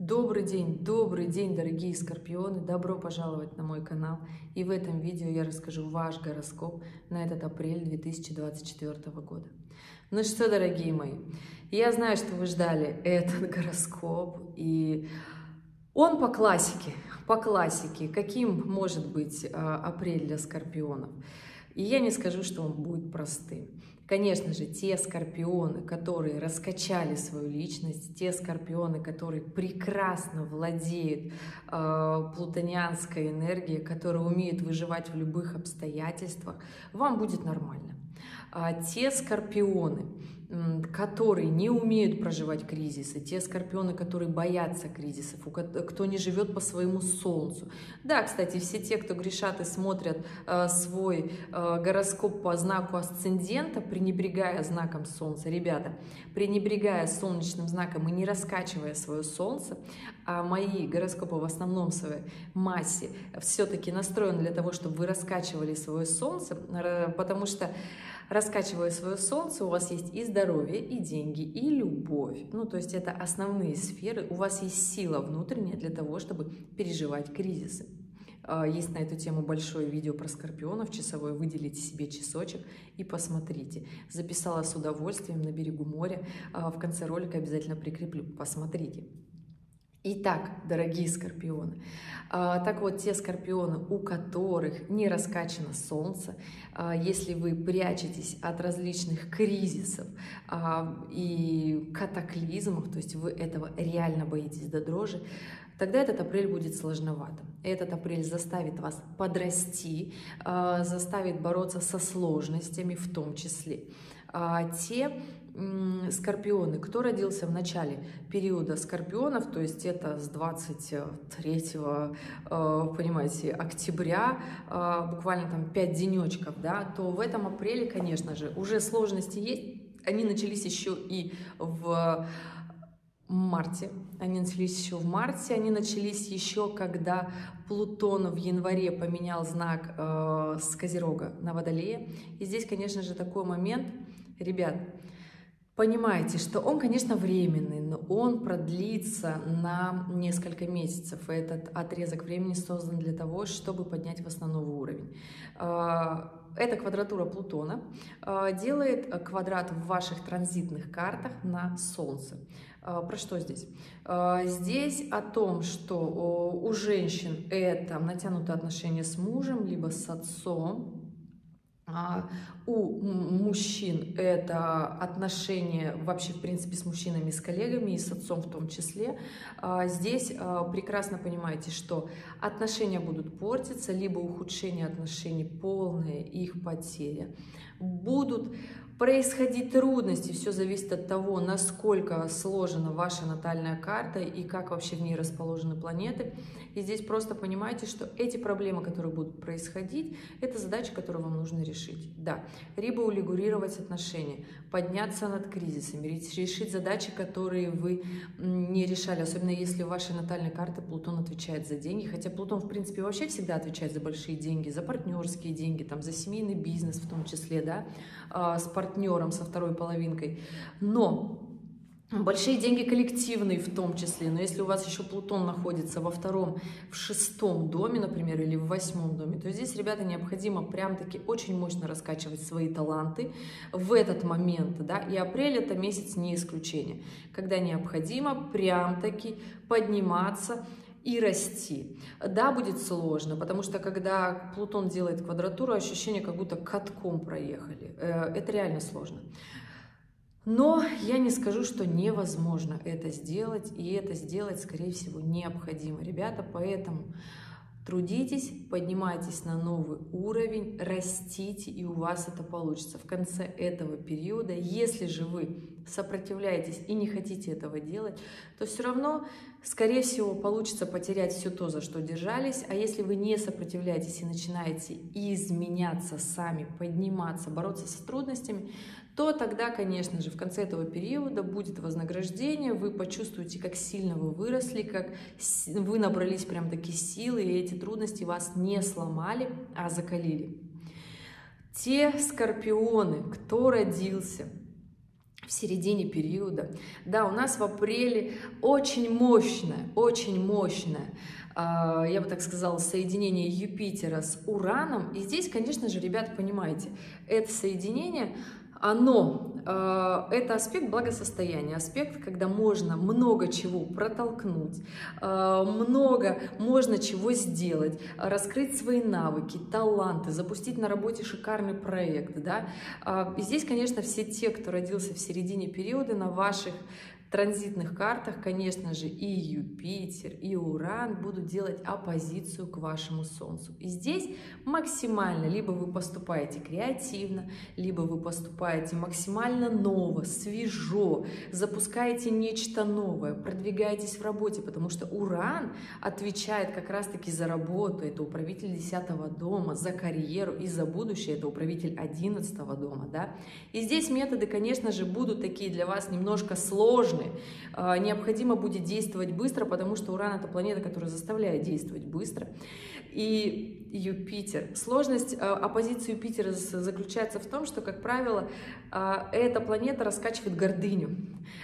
добрый день, дорогие скорпионы! Добро пожаловать на мой канал. И в этом видео я расскажу ваш гороскоп на этот апрель 2024 года. Ну что, дорогие мои, я знаю, что вы ждали этот гороскоп, и он по классике, каким может быть апрель для скорпионов. И я не скажу, что он будет простым. Конечно же, те скорпионы, которые раскачали свою личность, те скорпионы, которые прекрасно владеют плутонианской энергией, которые умеют выживать в любых обстоятельствах, вам будет нормально. Те скорпионы, которые не умеют проживать кризисы, те скорпионы, которые боятся кризисов, кто не живет по своему солнцу. Да, кстати, все те, кто грешат и смотрят свой гороскоп по знаку асцендента, пренебрегая знаком солнца, ребята, пренебрегая солнечным знаком и не раскачивая свое солнце, а мои гороскопы в основном своей массе все-таки настроены для того, чтобы вы раскачивали свое солнце, потому что раскачивая свое солнце, у вас есть и здоровье, и деньги, и любовь. Ну, то есть это основные сферы. У вас есть сила внутренняя для того, чтобы переживать кризисы. Есть на эту тему большое видео про скорпионов часовое. Выделите себе часочек и посмотрите. Записала с удовольствием на берегу моря. В конце ролика обязательно прикреплю. Посмотрите. Итак, дорогие скорпионы, так вот, те скорпионы, у которых не раскачано солнце, если вы прячетесь от различных кризисов и катаклизмов, то есть вы этого реально боитесь до дрожи, тогда этот апрель будет сложноватым. Этот апрель заставит вас подрасти, заставит бороться со сложностями в том числе. Те скорпионы, кто родился в начале периода скорпионов, то есть это с 23, понимаете, октября, буквально там 5 денечков, да, то в этом апреле, конечно же, уже сложности есть. Они начались еще и в марте. Они начались еще, когда Плутон в январе поменял знак с Козерога на Водолея. И здесь, конечно же, такой момент, ребят, понимаете, что он, конечно, временный, но он продлится на несколько месяцев. Этот отрезок времени создан для того, чтобы поднять вас на новый уровень. Эта квадратура Плутона делает квадрат в ваших транзитных картах на Солнце. Про что здесь? Здесь о том, что у женщин это натянутые отношения с мужем, либо с отцом. У мужчин это отношения вообще, в принципе, с мужчинами, с коллегами и с отцом в том числе. Здесь прекрасно понимаете, что отношения будут портиться, либо ухудшение отношений, полная их потеря. Будут происходить трудности, все зависит от того, насколько сложена ваша натальная карта и как вообще в ней расположены планеты. И здесь просто понимаете, что эти проблемы, которые будут происходить, это задачи, которые вам нужно решить. Да, либо урегулировать отношения, подняться над кризисами, решить задачи, которые вы не решали, особенно если в вашей натальной карте Плутон отвечает за деньги, хотя Плутон, в принципе, вообще всегда отвечает за большие деньги, за партнерские деньги, там, за семейный бизнес в том числе, да, с партнером, со второй половинкой. Но большие деньги коллективные в том числе. Но если у вас еще Плутон находится во втором, в шестом доме, например, или в восьмом доме, то здесь, ребята, необходимо прям-таки очень мощно раскачивать свои таланты в этот момент, да, и апрель это месяц не исключение, когда необходимо прям-таки подниматься и расти. Да, будет сложно, потому что когда Плутон делает квадратуру, ощущение, как будто катком проехали. Это реально сложно. Но я не скажу, что невозможно это сделать, и это сделать, скорее всего, необходимо, ребята, поэтому трудитесь, поднимайтесь на новый уровень, растите, и у вас это получится. В конце этого периода, если же вы сопротивляетесь и не хотите этого делать, то все равно, скорее всего, получится потерять все то, за что держались. А если вы не сопротивляетесь и начинаете изменяться сами, подниматься, бороться с трудностями, то тогда, конечно же, в конце этого периода будет вознаграждение, вы почувствуете, как сильно вы выросли, как вы набрались прям-таки силы, и эти трудности вас не сломали, а закалили. Те скорпионы, кто родился в середине периода. Да, у нас в апреле очень мощное, я бы так сказала, соединение Юпитера с Ураном. И здесь, конечно же, ребята, понимаете, это соединение, это аспект благосостояния, аспект, когда можно много чего протолкнуть, можно чего сделать, раскрыть свои навыки, таланты, запустить на работе шикарный проект, да. И здесь, конечно, все те, кто родился в середине периода, на ваших транзитных картах, конечно же, и Юпитер, и Уран будут делать оппозицию к вашему Солнцу. И здесь максимально либо вы поступаете креативно, либо вы поступаете максимально ново, свежо, запускаете нечто новое, продвигаетесь в работе, потому что Уран отвечает как раз-таки за работу, это управитель 10-го дома, за карьеру и за будущее, это управитель 11-го дома, да. И здесь методы, конечно же, будут такие для вас немножко сложные. Необходимо будет действовать быстро, потому что Уран — это планета, которая заставляет действовать быстро. И Юпитер. Сложность оппозиции Юпитера заключается в том, что, как правило, эта планета раскачивает гордыню.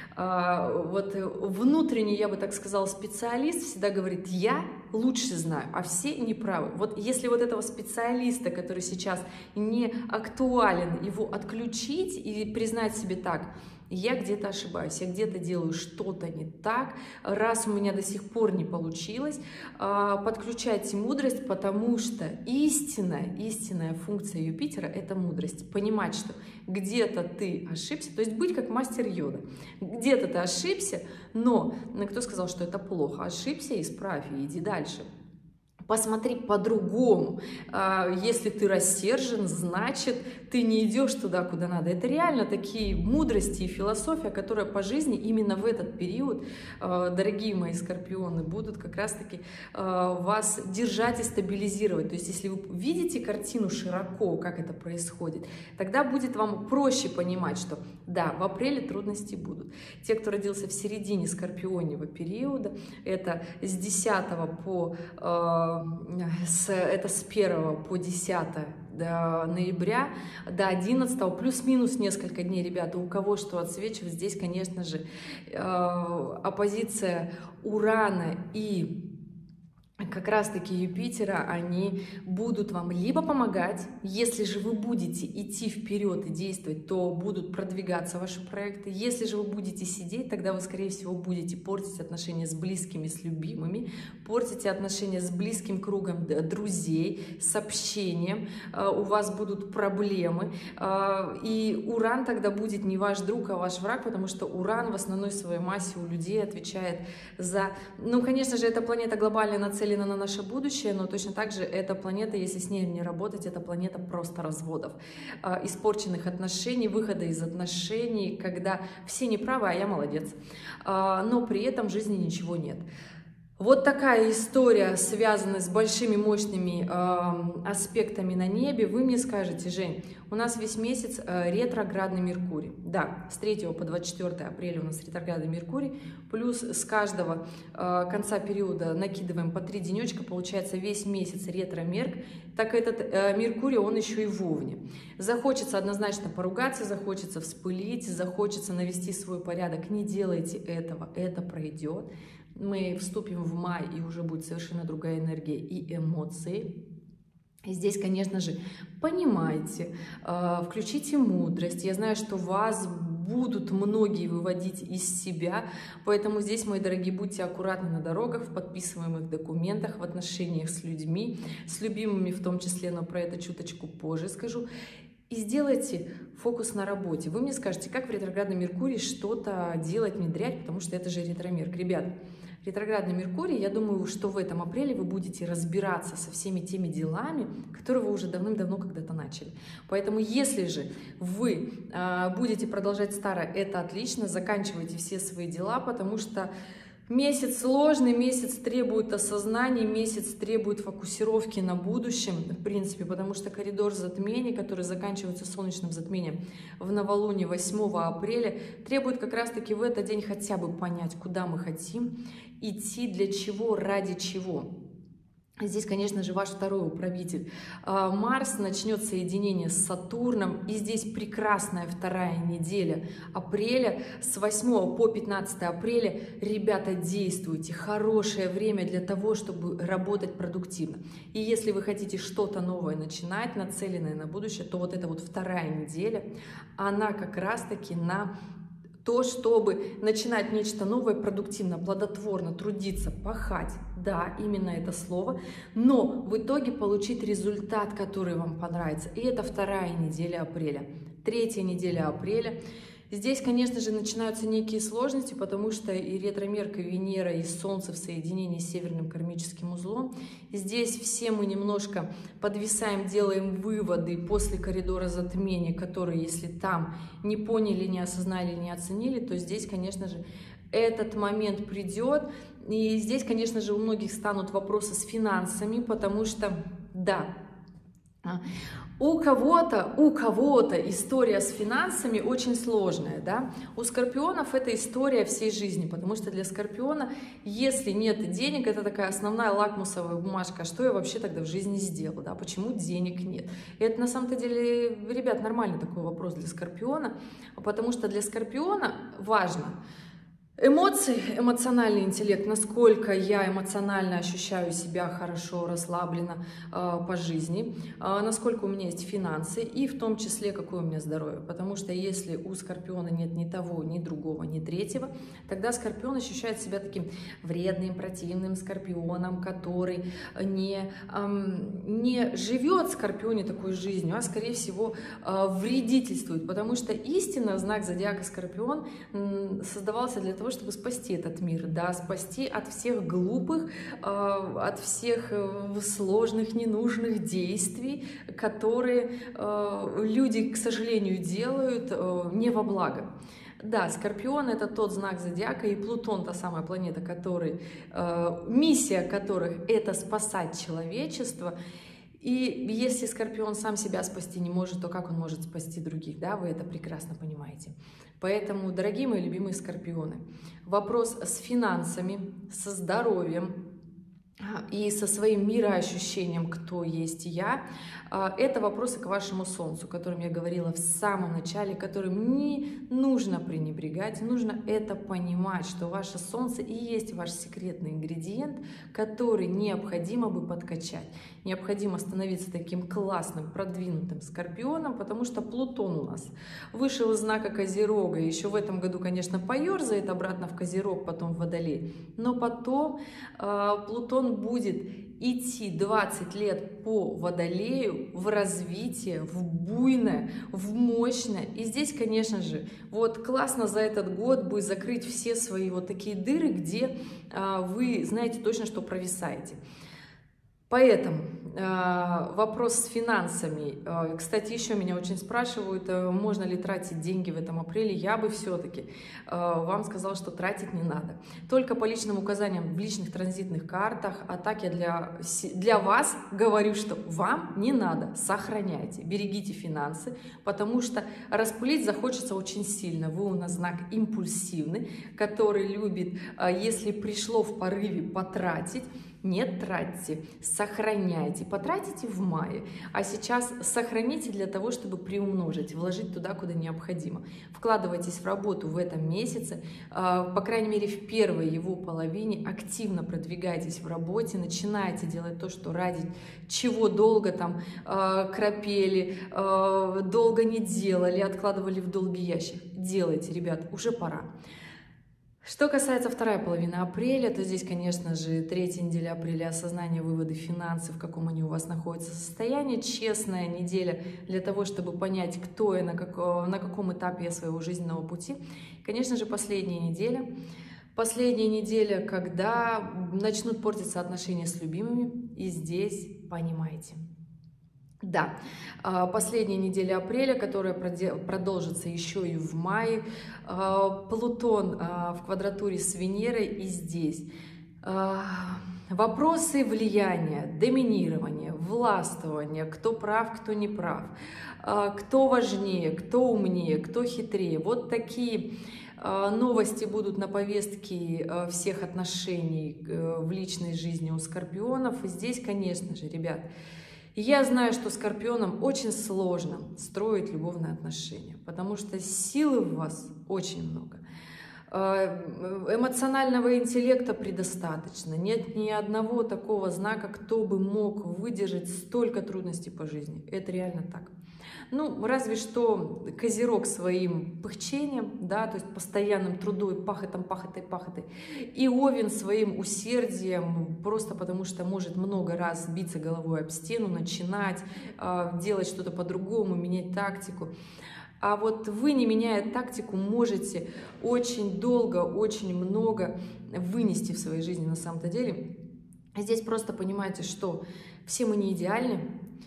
Вот внутренний, я бы так сказала, специалист всегда говорит: я лучше знаю, а все неправы. Вот если вот этого специалиста, который сейчас не актуален, его отключить и признать себе так: я где-то ошибаюсь, я где-то делаю что-то не так, раз у меня до сих пор не получилось, подключайте мудрость, потому что истинная функция Юпитера — это мудрость. Понимать, что где-то ты ошибся, то есть быть как мастер Йода. Где-то ты ошибся, но кто сказал, что это плохо? Ошибся, исправь и иди дальше. Посмотри по-другому. Если ты рассержен, значит, ты не идешь туда, куда надо. Это реально такие мудрости и философия, которая по жизни именно в этот период, дорогие мои скорпионы, будут как раз-таки вас держать и стабилизировать. То есть, если вы видите картину широко, как это происходит, тогда будет вам проще понимать, что да, в апреле трудности будут. Те, кто родился в середине скорпионьего периода, это с 10 по... это с 1 по 10 ноября до 11, плюс-минус несколько дней, ребята, у кого что отсвечивает. Здесь, конечно же, оппозиция Урана и как раз-таки Юпитера, они будут вам либо помогать, если же вы будете идти вперед и действовать, то будут продвигаться ваши проекты. Если же вы будете сидеть, тогда вы, скорее всего, будете портить отношения с близкими, с любимыми, портите отношения с близким кругом друзей, с общением, у вас будут проблемы, и Уран тогда будет не ваш друг, а ваш враг, потому что Уран в основной своей массе у людей отвечает за, ну, конечно же, эта планета глобально нацелена на наше будущее, но точно так же эта планета, если с ней не работать, это планета просто разводов, испорченных отношений, выхода из отношений, когда все неправы, а я молодец, но при этом в жизни ничего нет. Вот такая история, связанная с большими мощными аспектами на небе. Вы мне скажете: Жень, у нас весь месяц ретроградный Меркурий. Да, с 3 по 24 апреля у нас ретроградный Меркурий, плюс с каждого конца периода накидываем по 3 денечка, получается весь месяц ретро-мерк. Так этот Меркурий, он еще и в Овне. Захочется однозначно поругаться, захочется вспылить, захочется навести свой порядок. Не делайте этого, это пройдет. Мы вступим в май, и уже будет совершенно другая энергия и эмоции. И здесь, конечно же, понимайте, включите мудрость. Я знаю, что вас будут многие выводить из себя, поэтому здесь, мои дорогие, будьте аккуратны на дорогах, в подписываемых документах, в отношениях с людьми, с любимыми в том числе, но про это чуточку позже скажу. И сделайте фокус на работе. Вы мне скажете, как в ретроградном Меркурии что-то делать, внедрять, потому что это же ретромерк. Ребят, ретроградный Меркурий, я думаю, что в этом апреле вы будете разбираться со всеми теми делами, которые вы уже давным-давно когда-то начали. Поэтому, если же вы будете продолжать старое, это отлично, заканчивайте все свои дела, потому что месяц сложный, месяц требует осознания, месяц требует фокусировки на будущем, в принципе, потому что коридор затмений, который заканчивается солнечным затмением в новолуние 8 апреля, требует как раз-таки в этот день хотя бы понять, куда мы хотим идти, для чего, ради чего. Здесь, конечно же, ваш второй управитель. Марс начнет соединение с Сатурном, и здесь прекрасная вторая неделя апреля, с 8 по 15 апреля. Ребята, действуйте, хорошее время для того, чтобы работать продуктивно. И если вы хотите что-то новое начинать, нацеленное на будущее, то вот эта вот вторая неделя, она как раз-таки на то, чтобы начинать нечто новое, продуктивно, плодотворно, трудиться, пахать, да, именно это слово, но в итоге получить результат, который вам понравится. И это вторая неделя апреля. Третья неделя апреля. Здесь, конечно же, начинаются некие сложности, потому что и ретромерка Венера, и Солнце в соединении с северным кармическим узлом. Здесь все мы немножко подвисаем, делаем выводы после коридора затмения, которые, если там не поняли, не осознали, не оценили, то здесь, конечно же, этот момент придет. И здесь, конечно же, у многих станут вопросы с финансами, потому что, да, у кого-то история с финансами очень сложная, да? У скорпионов это история всей жизни, потому что для скорпиона, если нет денег, это такая основная лакмусовая бумажка, что я вообще тогда в жизни сделал, да? Почему денег нет? И это на самом-то деле, ребят, нормальный такой вопрос для скорпиона, потому что для скорпиона важно эмоции, эмоциональный интеллект, насколько я эмоционально ощущаю себя хорошо, расслабленно по жизни, насколько у меня есть финансы и в том числе, какое у меня здоровье. Потому что если у скорпиона нет ни того, ни другого, ни третьего, тогда скорпион ощущает себя таким вредным, противным скорпионом, который не живет в скорпионе такой жизнью, а скорее всего вредительствует. Потому что истинно знак зодиака Скорпион создавался для того, чтобы спасти этот мир, да, спасти от всех глупых, от всех сложных, ненужных действий, которые люди, к сожалению, делают не во благо. Да, Скорпион — это тот знак зодиака, и Плутон — та самая планета, миссия которых — это спасать человечество. И если Скорпион сам себя спасти не может, то как он может спасти других, да, вы это прекрасно понимаете. Поэтому, дорогие мои любимые скорпионы, вопрос с финансами, со здоровьем и со своим мироощущением, кто есть я, это вопросы к вашему Солнцу, о котором я говорила в самом начале, которым не нужно пренебрегать, нужно это понимать, что ваше Солнце и есть ваш секретный ингредиент, который необходимо бы подкачать. Необходимо становиться таким классным, продвинутым скорпионом, потому что Плутон у нас вышел из знака Козерога, еще в этом году, конечно, поерзает обратно в Козерог, потом в Водолей, но потом Плутон будет идти 20 лет по Водолею в развитие, в буйное, в мощное. И здесь, конечно же, вот классно за этот год бы закрыть все свои вот такие дыры, где вы знаете точно, что провисаете. Поэтому вопрос с финансами. Кстати, еще меня очень спрашивают, можно ли тратить деньги в этом апреле. Я бы все-таки вам сказала, что тратить не надо. Только по личным указаниям в личных транзитных картах. А так я для вас говорю, что вам не надо. Сохраняйте, берегите финансы, потому что распылить захочется очень сильно. Вы у нас знак импульсивный, который любит, если пришло в порыве, потратить. Не тратьте, сохраняйте, потратите в мае, а сейчас сохраните для того, чтобы приумножить, вложить туда, куда необходимо. Вкладывайтесь в работу в этом месяце, по крайней мере в первой его половине, активно продвигайтесь в работе, начинайте делать то, что ради чего долго там крапели, долго не делали, откладывали в долгий ящик. Делайте, ребят, уже пора. Что касается второй половины апреля, то здесь, конечно же, третья неделя апреля, осознание, выводы, финансы, в каком они у вас находятся состоянии, честная неделя для того, чтобы понять, кто я, на каком этапе я своего жизненного пути. Конечно же, последняя неделя, когда начнут портиться отношения с любимыми, и здесь понимаете. Да, последняя неделя апреля, которая продолжится еще и в мае, Плутон в квадратуре с Венерой и здесь. Вопросы влияния, доминирования, властвования, кто прав, кто не прав, кто важнее, кто умнее, кто хитрее. Вот такие Новости будут на повестке всех отношений в личной жизни у скорпионов. И здесь, конечно же, ребят, я знаю, что скорпионам очень сложно строить любовные отношения, потому что силы в вас очень много. Эмоционального интеллекта предостаточно. Нет ни одного такого знака, кто бы мог выдержать столько трудностей по жизни. Это реально так. Ну, разве что Козерог своим пыхчением, да, то есть постоянным трудом, пахотом, пахотой. И Овен своим усердием, просто потому что может много раз биться головой об стену, начинать делать что-то по-другому, менять тактику. А вот вы, не меняя тактику, можете очень долго, очень много вынести в своей жизни на самом-то деле. Здесь просто понимаете, что все мы не идеальны.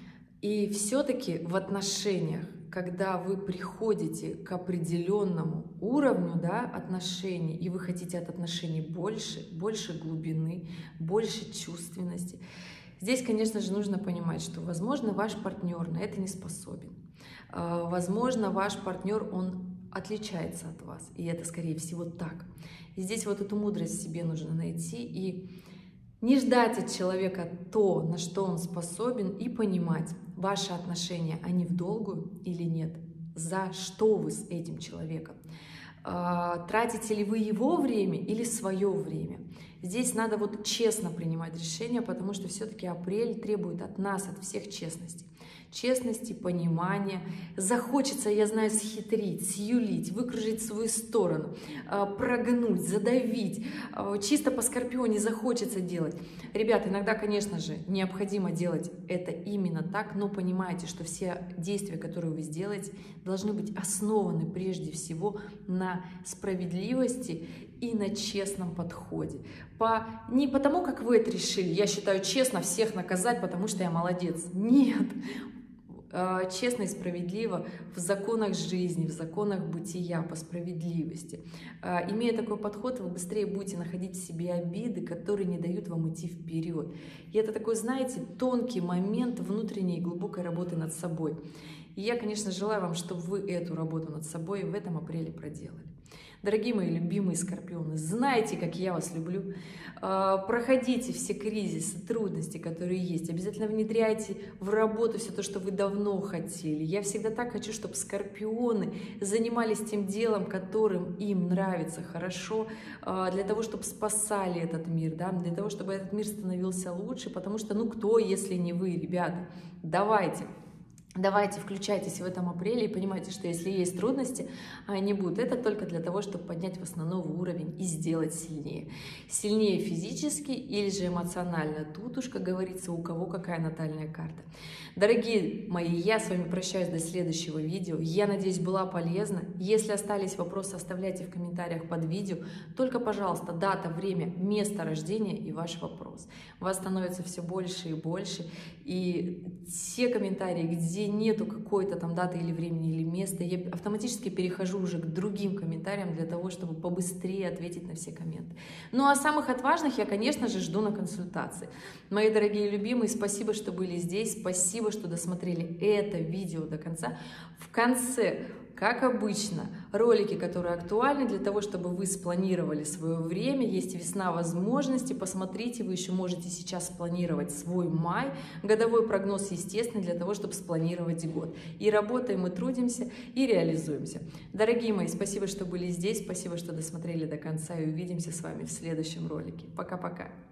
И все-таки в отношениях, когда вы приходите к определенному уровню, да, отношений, и вы хотите от отношений больше глубины, больше чувственности, здесь, конечно же, нужно понимать, что, возможно, ваш партнер на это не способен. Возможно, ваш партнер, он отличается от вас, и это, скорее всего, так. И здесь вот эту мудрость себе нужно найти и не ждать от человека то, на что он способен, и понимать, ваши отношения, они в долгую или нет, за что вы с этим человеком. Тратите ли вы его время или свое время? Здесь надо вот честно принимать решения, потому что все-таки апрель требует от нас, от всех честности. Честности, понимания. Захочется, я знаю, схитрить, сюлить, выкружить в свою сторону, прогнуть, задавить. Чисто по скорпионе захочется делать. Ребят, иногда, конечно же, необходимо делать это именно так, но понимайте, что все действия, которые вы сделаете, должны быть основаны прежде всего на справедливости и на честном подходе. Не потому, как вы это решили, я считаю честно всех наказать, потому что я молодец. Нет. Честно и справедливо в законах жизни, в законах бытия, по справедливости. Имея такой подход, вы быстрее будете находить в себе обиды, которые не дают вам идти вперед. И это такой, знаете, тонкий момент внутренней глубокой работы над собой. И я, конечно, желаю вам, чтобы вы эту работу над собой в этом апреле проделали. Дорогие мои любимые скорпионы, знаете, как я вас люблю. Проходите все кризисы, трудности, которые есть. Обязательно внедряйте в работу все то, что вы давно хотели. Я всегда так хочу, чтобы скорпионы занимались тем делом, которым им нравится хорошо, для того, чтобы спасали этот мир, да? Для того, чтобы этот мир становился лучше, потому что, ну кто, если не вы, ребята? Давайте, включайтесь в этом апреле и понимайте, что если есть трудности, они будут. Это только для того, чтобы поднять вас на новый уровень и сделать сильнее. Сильнее физически или же эмоционально. Тут уж, как говорится, у кого какая натальная карта. Дорогие мои, я с вами прощаюсь до следующего видео. Я надеюсь, была полезна. Если остались вопросы, оставляйте в комментариях под видео. Только, пожалуйста, дата, время, место рождения и ваш вопрос. Вас становится все больше и больше. И все комментарии, где нету какой-то там даты или времени или места, я автоматически перехожу уже к другим комментариям для того, чтобы побыстрее ответить на все комменты. Ну а самых отважных я, конечно же, жду на консультации. Мои дорогие любимые, спасибо, что были здесь, спасибо, что досмотрели это видео до конца. В конце, как обычно, ролики, которые актуальны для того, чтобы вы спланировали свое время. Есть весна возможностей. Посмотрите, вы еще можете сейчас спланировать свой май. Годовой прогноз, естественно, для того, чтобы спланировать год. И работаем, и трудимся, и реализуемся. Дорогие мои, спасибо, что были здесь. Спасибо, что досмотрели до конца. И увидимся с вами в следующем ролике. Пока-пока.